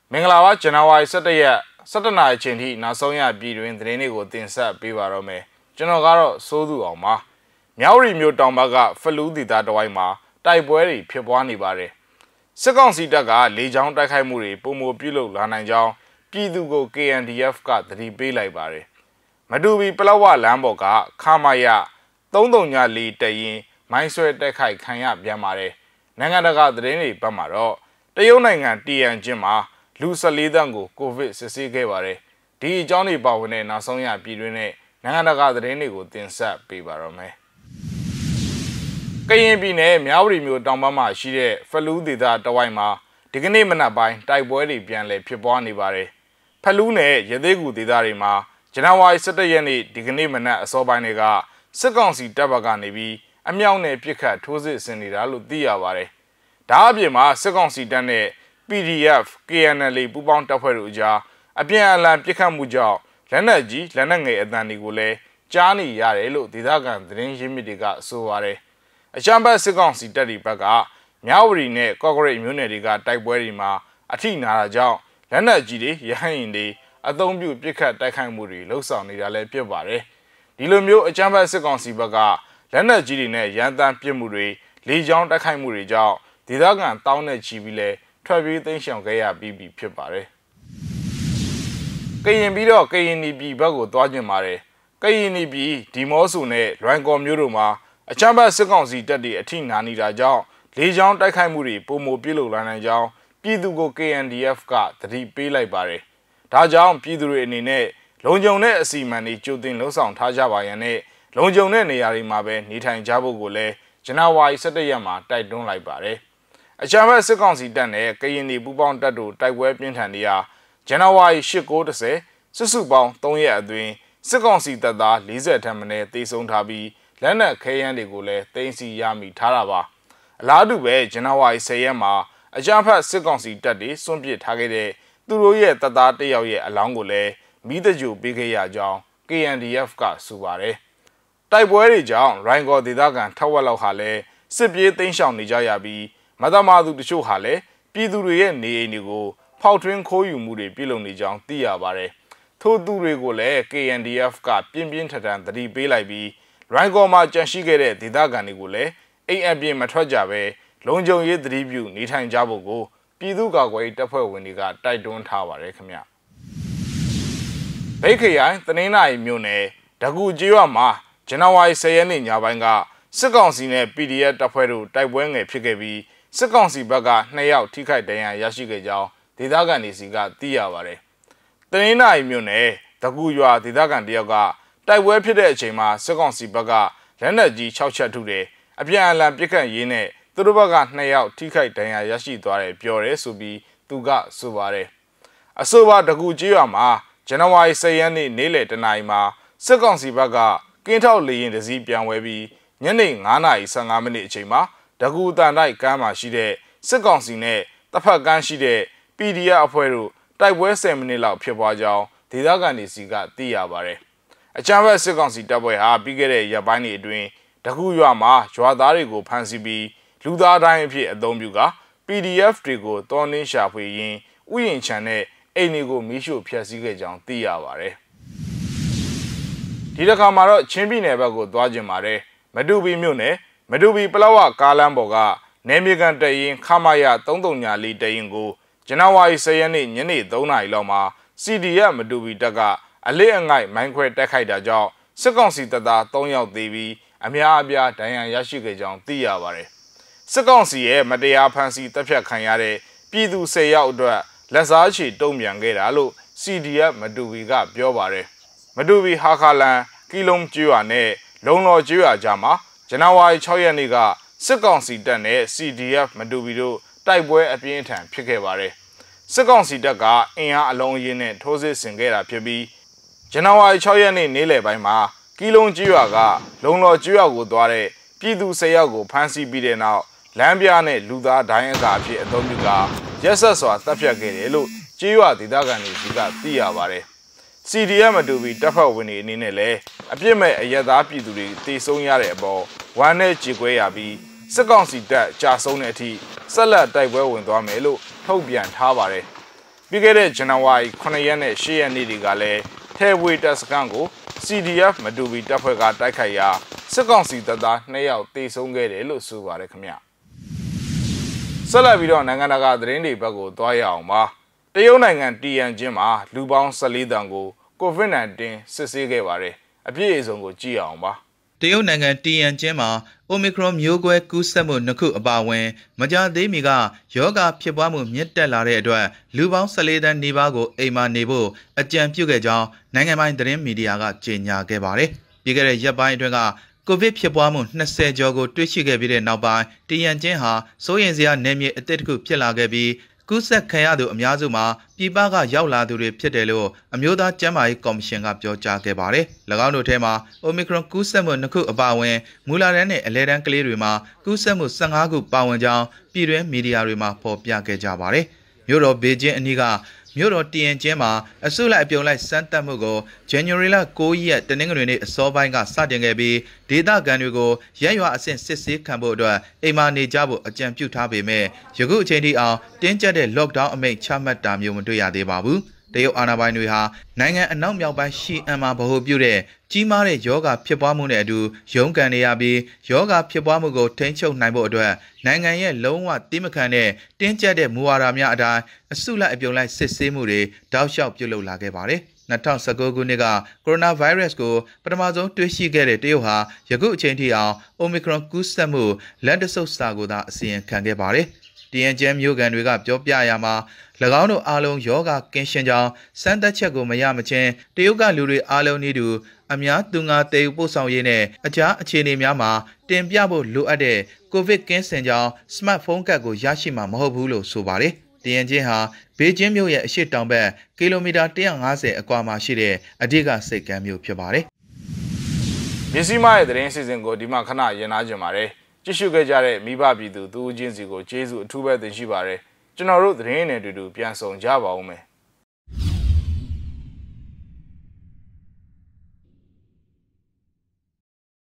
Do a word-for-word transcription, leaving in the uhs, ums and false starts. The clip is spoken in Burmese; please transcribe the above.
မင်္ဂလာပါဇန်နဝါရီ၁၁ရက်၁၇နာရီချိန်ထိနောက်ဆုံးရပြည်တွင်သတင်းတွေကိုတင်ဆက်ပေးပါတော့မယ်ကျွန်တော်ကတော့စိုးသူအောင်ပါမြောက်ရီမြို့တောင်ဘက်ကဖလူးဒေသတဝိုက်မှာတိုက်ပွဲတွေဖြစ်ပွားနေပါတယ်စစ်ကောင်စီတပ်ကလေကြောင်းတိုက်ခိုက်မှုတွေပုံမပြုလုပ်လာနိုင်ကြောင်းပြည်သူကို K N D F ကသတိပေးလိုက်ပါတယ်မတူပီပလောက်ဝလမ်းပေါ်ကခမာယ၃၃ည၄တရင်မိုင်းဆွဲတိုက်ခိုက်ခံရပြန်ပါတယ်နိုင်ငံတကာသတင်းတွေပတ်မှာတော့တရုတ်နိုင်ငံတီယန်ကျင်းမှာလူ၁၄တန်းကိုကိုဗစ်စစ်ဆေးခဲ့ပါတယ်ဒီအကြောင်းတွေပါဝင်တဲ့နောက်ဆုံးရပြည်တွင်းနဲ့နိုင်ငံတကာသတင်းတွေကိုတင်ဆက်ပေးပါတော့မယ်ကရင်ပြည်နယ်မြဝတီမြို့တောင်ဘက်မှာရှိတဲ့ဖလူးဒေသတဝိုက်မှာဒီကနေ့မနက်ပိုင်းတိုက်ပွဲတွေပြန်လည်ဖြစ်ပွားနေပါတယ်ဖလူးနယ်ရသေးကူဒေသတွေမှာဇန်နဝါရီ၁၁ရက်နေ့ဒီကနေ့မနက်အစောပိုင်းတွေကစစ်ကောင်စီတပ်ဘက်ကနေပြီးအမြောက်နဲ့ပစ်ခတ်ထိုးစစ်ဆင်နေတာလို့သိရပါတယ်ဒါအပြင်မှာစစ်ကောင်စီတပ်နဲ့P D F K N L ပူးပေါင်းတပ်ဖွဲ့တို့ကြားအပြန်အလှန်ပစ်ခတ်မှုကြောင့်လက်နက်ကြီးလက်နက်ငယ်အသံတွေကိုလည်းကြားနေရတယ်လို့ဒေသခံသတင်းရင်းမြစ်တွေကဆိုပါတယ်အကြမ်းဖက်စစ်ကောင်စီတပ်တွေဘက်ကမြဝတီနဲ့ကော့ကရိတ်မြို့နယ်တွေကတိုက်ပွဲတွေမှာအထိနာတာကြောင့်လက်နက်ကြီးတွေရဟန်းရင်တွေအသုံးပြုပစ်ခတ်တိုက်ခိုက်မှုတွေလှုပ်ဆောင်နေတာလည်းဖြစ်ပါတယ်ဒီလိုမျိုးအကြမ်းဖက်စစ်ကောင်စီဘက်ကလက်နက်ကြီးတွေနဲ့ရန်တမ်းပစ်မှုတွေလေကြောင်းတိုက်ခိုက်မှုတွေကြောင့်ဒေသခံတောင်းနဲ့ချီပြီးလဲထွက်ပြေးသိမ်းရှောင်ခဲ့ရပြီးပြီဖြစ်ပါတယ်။ကရင်ပြီးတော့ကရင်နီပြည်ဘက်ကိုသွားကျင်ပါတယ်။ကရင်နီပြည်ဒီမော့ဆိုနဲ့လွိုင်ကော်မြို့တို့မှာအချမ်းဘတ်စစ်ကောင်စီတပ်တွေအထိနာနေတာကြောင့်လေကြောင်းတိုက်ခိုက်မှုတွေပုံမပြုလုပ်လာနိုင်ကြောင်းပြည်သူကို K N D F ကသတိပေးလိုက်ပါတယ်။ဒါကြောင့်ပြည်သူတွေအနေနဲ့လုံခြုံတဲ့အစီအမံတွေကြိုတင်လှုံ့ဆော်ထားကြပါရန်နဲ့လုံခြုံတဲ့နေရာတွေမှာပဲနေထိုင်ကြဖို့ကိုလည်းဇန်နဝါရီ၁၁ရက်မှာတိုက်တွန်းလိုက်ပါတယ်။အချမ်းဘတ်စစ်ကောင်စီတပ်နဲ့ကရင်နီပူးပေါင်းတပ်တို့တိုက်ပွဲပြင်းထန်နေရာဇန်နဝါရီ၈ ၉ ၁၀စုစုပေါင်း၃ရက်အတွင်းစစ်ကောင်စီတပ်သား၄၀ထက်မနည်းသေဆုံးထားပြီးလက်နက်ခဲယမ်းတွေကိုလည်းသိမ်းဆည်းရမိထားတာပါအလားတူပဲဇန်နဝါရီ၁၀ရက်မှာအကြမ်းဖက်စစ်ကောင်စီတပ်တွေစွန့်ပစ်ထားခဲ့တဲ့သူတို့ရဲ့တပ်သားတစ်ယောက်ရဲ့အလောင်းကိုလည်းမိသကြိုပေးခဲ့ရကြောင်း K N D F ကဆိုပါတယ်တိုက်ပွဲတွေကြောင့်ရိုင်ကော်ဒေသခံထက်ဝက်လောက်ဟာလည်းစစ်ပြေးသိမ်းရှောင်နေကြရပြီးမသမာသူတချို့ဟာလည်းပြည်သူတွေရဲ့နေအိမ်တွေကိုဖောက်ထွင်းခိုးယူမှုတွေပြုလုပ်နေကြောင်းသိရပါတယ်။ထို့သူတွေကိုလည်း K N D F ကပြင်းပြင်းထန်ထန်သတိပေးလိုက်ပြီးရိုင်ကော်မှာကြန့်ရှိခဲ့တဲ့ဒေသခံတွေကိုလည်းအိမ်အပြင်မထွက်ကြဘဲလုံခြုံရေးသတိပြုနေထိုင်ကြဖို့ကိုပြည်သူ့ကာကွယ်ရေးတပ်ဖွဲ့ဝင်တွေကတိုက်တွန်းထားပါတယ်ခင်ဗျ။ဗိတ်ခရိုင်တနင်္လာရီမြို့နယ်ဒဂူကျေးရွာမှာဇန်နဝါရီ၁၀ရက်နေ့ညပိုင်းကစစ်ကောင်စီနဲ့ P D F တပ်ဖွဲ့တို့တိုက်ပွဲငယ်ဖြစ်ခဲ့ပြီးစစ်ကောင်စီဘက်ကနှစ်ယောက်ထိခိုက်ဒဏ်ရာရရှိခဲ့ကြောင်းဒေသခံတွေစီကသိရပါတယ်။တနင်္လာရီမြို့နယ်ဒဂူရွာဒေသခံတယောက်ကတိုက်ပွဲဖြစ်တဲ့အချိန်မှာစစ်ကောင်စီဘက်ကလက်နက်ကြီး၆ချက်ထုတယ်အပြန်အလှန်ပစ်ခတ်ရင်းနဲ့သူတို့ဘက်ကနှစ်ယောက်ထိခိုက်ဒဏ်ရာရရှိသွားတယ်ပြောတယ်ဆိုပြီးသူကဆိုပါတယ်။အဆိုပါဒဂူကျေးရွာမှာဇန်နဝါရီ၁၀ရက်နေ့နေ့လယ်တနာရီမှာစစ်ကောင်စီဘက်ကကင်းထောက်လေရင်တစည်းပြန်ဝဲပြီးညနေ၅နာရီ၁၅မိနစ်အချိန်မှာဒဂူတန်တိုက်ကမ်းမှာရှိတဲ့စစ်ကောင်စီနဲ့တပ်ဖက်ကမ်းရှိတဲ့ P D F အဖွဲ့တို့တိုက်ပွဲ၁၀မိနစ်လောက်ဖြစ်ပွားကြောင်းဒေသခံတွေစီကသိရပါတယ်။အကြမ်းဖက်စစ်ကောင်စီတပ်ဖွဲ့ဟာပြီးခဲ့တဲ့ရက်ပိုင်းတွေအတွင်းဒဂူရွာမှာရွာသားတွေကိုဖမ်းဆီးပြီးလူသားတိုင်းအဖြစ်အသုံးပြုက P D F တွေကိုတောင်းနှင်းရှာဖွေရင်းဥယျာဉ်ခြံနဲ့အိမ်တွေကိုမီးရှို့ဖျက်ဆီးခဲ့ကြောင်းသိရပါတယ်။ဒီတစ်ခါမှာတော့ချင်းပြည်နယ်ဘက်ကိုသွားကျင်ပါတယ်။မတူပီမြို့နယ်မတူပီပလောဝကားလမ်းပေါ်ကနေမြေကန်တရင်ခမာယ၃၃ည၄တရင်ကိုဇန်နဝါရီ၁၀ရက်နေ့ညနေ၃နာရီလောက်မှာ C D F မတူပီတပ်ကအလစ်အငိုက်မိုင်းခွဲတိုက်ခိုက်တာကြောင့်စစ်ကောင်စီတပ်သား၃ယောက်သေပြီးအများအပြားဒဏ်ရာရရှိခဲ့ကြောင်းသိရပါတယ်။စစ်ကောင်စီရဲ့မတရားဖမ်းဆီးတပ်ဖြတ်ခံရတဲ့ပြည်သူ၁၀ယောက်အတွက်လက်စားချေတုံ့ပြန်ခဲ့တာလို့ C D F မတူပီကပြောပါတယ်။မတူပီဟာခါလန်ကီလုံကျွာနဲ့လုံလော်ကျွာကြားမှာဇန်နဝါရီ၆ရက်နေ့ကစစ်ကောင်စီတပ်နဲ့ C D F မတူပီတို့တိုက်ပွဲအပြင်းထန်ဖြစ်ခဲ့ပါတယ်။စစ်ကောင်စီတပ်ကအင်အားအလုံးအရင်းနဲ့ထိုးစစ်ဆင်ခဲ့တာဖြစ်ပြီးဇန်နဝါရီ၆ရက်နေ့နေ့လယ်ပိုင်းမှာကီလုံကျွာကလုံလော်ကျွာကိုသွားတဲ့ပြည်သူ၁၀ယောက်ကိုဖမ်းဆီးပြီးတဲ့နောက်လမ်းပြနဲ့လူသားဒိုင်းအကာအဖြစ်အသုံးပြုကရက်ဆက်စွာတပ်ဖြတ်ခဲ့တယ်လို့ကျွာဒေသခံတွေကသိရပါတယ်။ C D F မတူပီတပ်ဖွဲ့ဝင်တွေအနေနဲ့လည်းအပြစ်မဲ့အရက်သားပြည်သူတွေတေဆုံးရတဲ့အပေါ်ဝမ်းနဲ့ကြေကွဲရပြီးစစ်ကောင်စီတပ်ကြာဆုံးတဲ့အထိဆက်လက်တိုက်ပွဲဝင်သွားမယ်လို့ထုတ်ပြန်ထားပါတယ်ပြီးခဲ့တဲ့ဇန်နဝါရီခုနှစ်ရက်နဲ့ရှစ်ရက်နေ့တွေကလည်းထဲဝေးတပ်စခန်းကို C D F မတူပီတပ်ဖွဲ့ကတိုက်ခိုက်ရာစစ်ကောင်စီတပ်သားနှစ်ယောက်သေဆုံးခဲ့တယ်လို့ဆိုပါတယ်ခင်ဗျဆက်လက်ပြီးတော့နိုင်ငံတကာသတင်းတွေဘက်ကိုသွားရအောင်ပါတရုတ်နိုင်ငံတီယန်ကျင်းမှာလူပေါင်း၁၄တန်းကို ကိုဗစ် ၁၉ စစ်ဆေးခဲ့ပါတယ်အပြည့်အစုံကိုကြည့်အောင်ပါတရုတ်နိုင်ငံတီယန်ကျင်းမှာ Omicron မျိုးကွဲကူးစက်မှုနှစ်ခုအပါအဝင်မကြာသေးမီကယောဂဖြစ်ပွားမှုမြင့်တက်လာတဲ့အတွက်လူပေါင်း၁၄တန်းနီးပါးကိုအိမ်မှာနေဖို့အကြံပြုခဲ့ကြောင်းနိုင်ငံပိုင်သတင်းမီဒီယာကကြေညာခဲ့ပါတယ်။ပြီးခဲ့တဲ့ရက်ပိုင်းအတွင်းကကိုဗစ်ဖြစ်ပွားမှုနှစ်ဆယ်ကျော်ကိုတွေ့ရှိခဲ့ပြီးတဲ့နောက်ပိုင်းတီယန်ကျင်းဟာစိုးရိမ်စရာနယ်မြေအသစ်တစ်ခုဖြစ်လာခဲ့ပြီးကူးစက်ခံရသူအများစုမှာပြည်ပကရောက်လာသူတွေဖြစ်တယ်လို့အမျိုးသားကျန်းမာရေးကော်မရှင်ကပြောကြားခဲ့ပါတယ်။၎င်းတို့ထဲမှာ Omicron ကူးစက်မှုနှစ်ခုအပါအဝင်မူလာတန်းနဲ့အလဲတန်းကလေးတွေမှာကူးစက်မှု၁၅ခုပါဝင်ကြောင်းပြည်တွင်းမီဒီယာတွေမှာဖော်ပြခဲ့ကြပါတယ်။မြို့တော်ဘေကျင်းအနီးကမြို့တော်တီယန်ကျင်းမှာအစုလိုက်အပြုံလိုက်စမ်းသပ်မှုကို January လ၉ရက်တနင်္ဂနွေနေ့အစောပိုင်းကစတင်ခဲ့ပြီးဒေသခံတွေကိုရက်ရွာအဆင့်စစ်ဆေးခံဖို့အတွက်အိမ်မာနေကြဖို့အကြံပြုထားပေမဲ့ယခုအချိန်ထိအောင်တင်းကျပ်တဲ့ lockdown အမိန့်ချမှတ်တာမျိုးမတွေ့ရသေးပါဘူး။တရုတ်အာဏာပိုင်တွေဟာနိုင်ငံအနောက်မြောက်ပိုင်းရှီအန်မှာဗဟိုပြုတဲ့ကြီးမားတဲ့ယောဂဖြစ်ပွားမှုနဲ့အတူရုန်းကန်နေရပြီးယောဂဖြစ်ပွားမှုကိုထိန်းချုပ်နိုင်ဖို့အတွက်နိုင်ငံရဲ့လုံးဝတိမခံတဲ့တင်းကျပ်တဲ့မူဝါဒများအတိုင်းအစုလိုက်အပြုံလိုက်စစ်ဆေးမှုတွေတောက်လျှောက်ပြုလုပ်လာခဲ့ပါတယ်။၂၀၁၉ခုနှစ်ကကိုရိုနာဗိုင်းရပ်စ်ကိုပထမဆုံးတွေ့ရှိခဲ့တဲ့တရုတ်ဟာယခုအချိန်ထိအောင် Omicron ကူးစက်မှုလက်တဆုပ်စာကိုသာအစီရင်ခံခဲ့ပါတယ်။တီယန်ကျန်းမျိုးကန်တွေကပြောပြရမှာ၎င်းတို့အားလုံးယောဂကင်းရှင်းကြောင်းစမ်းသပ်ချက်ကိုမရမချင်းတရုတ်ကလူတွေအားလုံးဤသူအများသူငါတည်ယူပို့ဆောင်ရေးနဲ့အခြားအခြေအနေများမှာတင်ပြဖို့လိုအပ်တဲ့ကိုဗစ်ကင်းစင်ကြောင်းစမတ်ဖုန်းကတ်ကိုရရှိမှာမဟုတ်ဘူးလို့ဆိုပါတယ်။တီယန်ကျင်းဟာဘေကျင်းမြို့ရဲ့အရှေ့တောင်ဘက်ကီလိုမီတာ၁၅၀အကွာမှာရှိတဲ့အဓိကစိတ်ကမ်းမြို့ဖြစ်ပါတယ်။မြစီမရဲ့သတင်းစီစဉ်ကိုဒီမှာခဏရင်နာကြပါတယ်။ကြည့်ရှုခဲ့ကြတဲ့မိဘပြည်သူသူချင်းစီကိုကျေးဇူးအထူးပဲတင်ရှိပါတယ်။ကျွန်တော်တို့သတင်းနဲ့အတူတူပြန်ဆောင်ကြပါဦးမယ်။